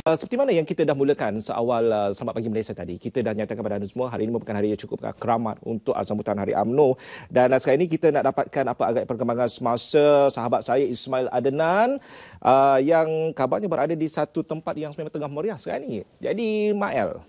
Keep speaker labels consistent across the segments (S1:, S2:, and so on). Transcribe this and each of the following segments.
S1: Seperti mana yang kita dah mulakan seawal Selamat Pagi Malaysia tadi, kita dah nyatakan kepada anda semua hari ini merupakan hari yang cukup keramat untuk sambutan Hari UMNO. Dan sekarang ini kita nak dapatkan apa agak perkembangan semasa sahabat saya Ismail Adnan yang kabarnya berada di satu tempat yang memang tengah meriah sekarang ini. Jadi Mael.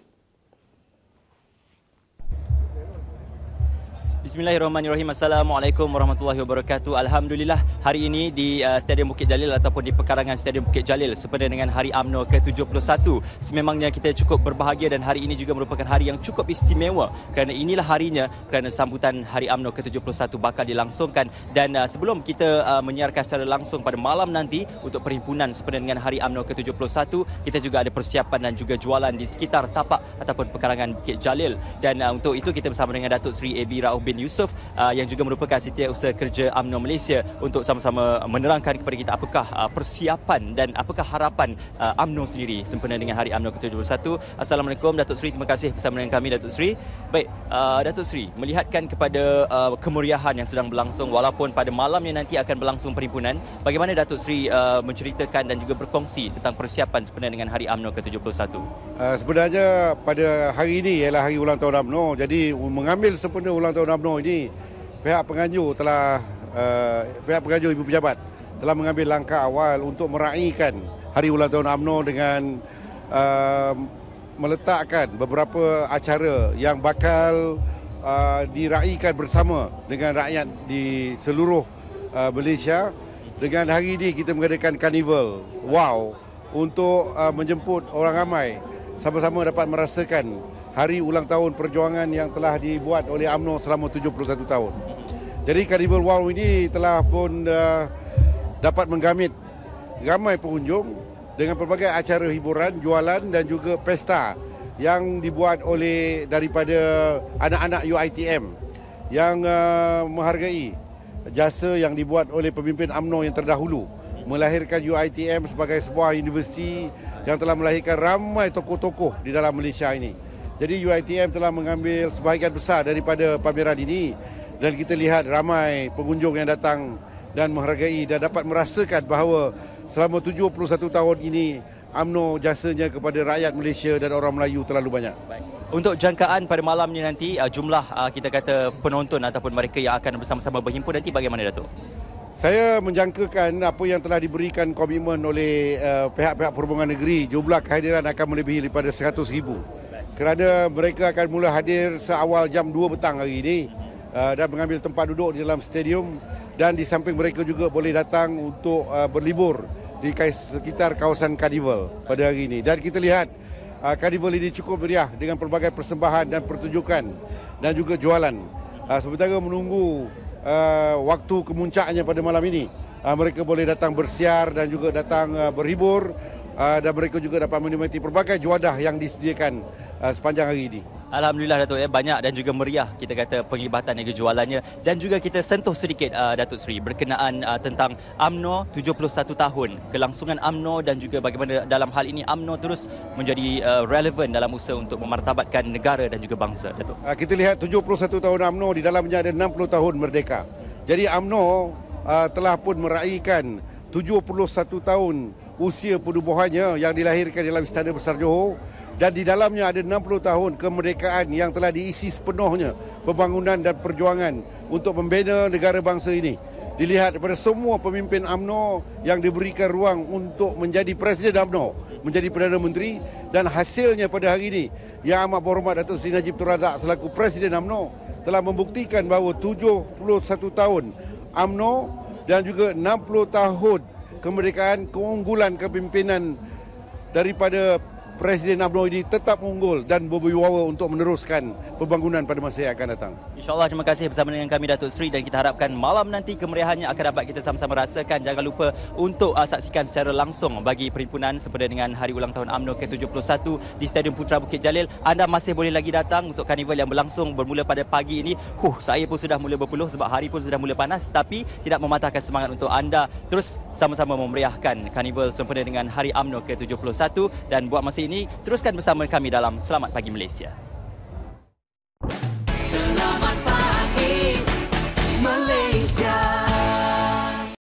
S2: Bismillahirrahmanirrahim. Assalamualaikum warahmatullahi wabarakatuh. Alhamdulillah hari ini di Stadium Bukit Jalil ataupun di pekarangan Stadium Bukit Jalil sempena dengan Hari UMNO ke-71. Sememangnya kita cukup berbahagia dan hari ini juga merupakan hari yang cukup istimewa kerana inilah harinya kerana sambutan Hari UMNO ke-71 bakal dilangsungkan. Dan sebelum kita menyiarkan secara langsung pada malam nanti untuk perhimpunan sempena dengan Hari UMNO ke-71, kita juga ada persiapan dan juga jualan di sekitar tapak ataupun pekarangan Bukit Jalil. Dan untuk itu kita bersama dengan Datuk Seri A.B. Rauf bin Yusof yang juga merupakan Setiausaha Kerja UMNO Malaysia untuk sama-sama menerangkan kepada kita apakah persiapan dan apakah harapan UMNO sendiri sempena dengan Hari UMNO ke-71. Assalamualaikum Datuk Seri, terima kasih bersama dengan kami Datuk Seri. Baik, Datuk Seri, melihatkan kepada kemeriahan yang sedang berlangsung walaupun pada malamnya nanti akan berlangsung perhimpunan, bagaimana Datuk Seri menceritakan dan juga berkongsi tentang persiapan sempena dengan Hari UMNO ke-71?
S3: Sebenarnya pada hari ini ialah hari ulang tahun UMNO. Jadi mengambil sempena ulang tahun UMNO ini, pihak penganjur ibu pejabat telah mengambil langkah awal untuk meraihkan hari ulang tahun UMNO dengan meletakkan beberapa acara yang bakal diraihkan bersama dengan rakyat di seluruh Malaysia. Dengan hari ini kita mengadakan karnival wow untuk menjemput orang ramai sama-sama dapat merasakan hari ulang tahun perjuangan yang telah dibuat oleh UMNO selama 71 tahun. Jadi Karnival Wow ini telah pun dapat menggamit ramai pengunjung dengan pelbagai acara hiburan, jualan dan juga pesta yang dibuat oleh daripada anak-anak UiTM yang menghargai jasa yang dibuat oleh pemimpin UMNO yang terdahulu, melahirkan UiTM sebagai sebuah universiti yang telah melahirkan ramai tokoh-tokoh di dalam Malaysia ini. Jadi UiTM telah mengambil sebahagian besar daripada pameran ini dan kita lihat ramai pengunjung yang datang dan menghargai dan dapat merasakan bahawa selama 71 tahun ini UMNO jasanya kepada rakyat Malaysia dan orang Melayu terlalu banyak.
S2: Baik. Untuk jangkaan pada malam ni nanti, jumlah kita kata penonton ataupun mereka yang akan bersama-sama berhimpun nanti bagaimana Datuk?
S3: Saya menjangkakan apa yang telah diberikan komitmen oleh pihak-pihak perhubungan negeri, jumlah kehadiran akan melebihi daripada 100,000. Kerana mereka akan mula hadir seawal jam 2 petang hari ini dan mengambil tempat duduk di dalam stadium, dan di samping mereka juga boleh datang untuk berlibur di sekitar kawasan Karnival pada hari ini. Dan kita lihat Karnival ini cukup meriah dengan pelbagai persembahan dan pertunjukan dan juga jualan. Sementara menunggu waktu kemuncaknya pada malam ini, mereka boleh datang bersiar dan juga datang berhibur, dan mereka juga dapat menikmati pelbagai juadah yang disediakan sepanjang hari ini.
S2: Alhamdulillah Datuk, banyak dan juga meriah kita kata penglibatan dan jualannya. Dan juga kita sentuh sedikit Datuk Seri berkenaan tentang UMNO 71 tahun, kelangsungan UMNO dan juga bagaimana dalam hal ini UMNO terus menjadi relevan dalam usaha untuk memartabatkan negara dan juga bangsa, Datuk.
S3: Kita lihat 71 tahun UMNO, di dalamnya ada 60 tahun merdeka. Jadi UMNO telah pun meraihkan 71 tahun usia penubuhannya yang dilahirkan dalam Istana Besar Johor, dan di dalamnya ada 60 tahun kemerdekaan yang telah diisi sepenuhnya pembangunan dan perjuangan untuk membina negara bangsa ini. Dilihat daripada semua pemimpin UMNO yang diberikan ruang untuk menjadi Presiden UMNO, menjadi Perdana Menteri, dan hasilnya pada hari ini Yang Amat Berhormat Datuk Seri Najib Tun Razak selaku Presiden UMNO telah membuktikan bahawa 71 tahun UMNO dan juga 60 tahun kemerdekaan, keunggulan kepimpinan daripada Presiden UMNO ini tetap unggul dan berwibawa untuk meneruskan pembangunan pada masa yang akan datang.
S2: InsyaAllah, terima kasih bersama dengan kami Datuk Seri, dan kita harapkan malam nanti kemeriahannya akan dapat kita sama-sama rasakan. Jangan lupa untuk saksikan secara langsung bagi perhimpunan sempena dengan Hari Ulang Tahun UMNO ke-71 di Stadium Putra Bukit Jalil. Anda masih boleh lagi datang untuk karnival yang berlangsung bermula pada pagi ini. Saya pun sudah mula berpeluh sebab hari pun sudah mula panas, tapi tidak mematahkan semangat untuk anda terus sama-sama memeriahkan karnival sempena dengan Hari UMNO ke-71. Dan buat masa ini teruskan bersama kami dalam Selamat Pagi Malaysia.